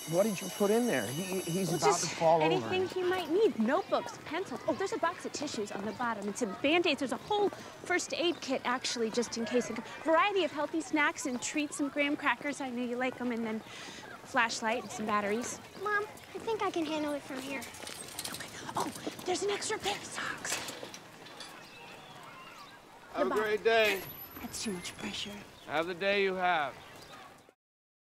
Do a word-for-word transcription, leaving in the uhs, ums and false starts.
What did you put in there? He, he's well, about to fall anything over. Anything he might need. Notebooks, pencils. Oh, there's a box of tissues on the bottom. And some Band-Aids. There's a whole first aid kit, actually, just in case. A variety of healthy snacks and treats, some graham crackers. I know you like them. And then a flashlight and some batteries. Mom, I think I can handle it from here. Okay. Oh, there's an extra pair of socks. Have a great day. That's too much pressure. Have the day you have.